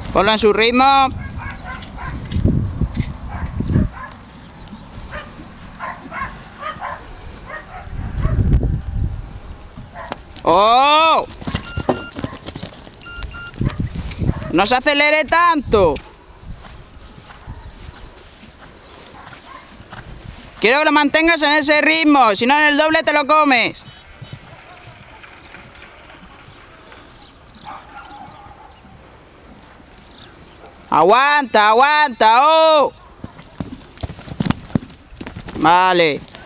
Ponlo en su ritmo. ¡Oh! No se acelere tanto. Quiero que lo mantengas en ese ritmo, si no en el doble te lo comes. Aguanta, aguanta, oh. Vale.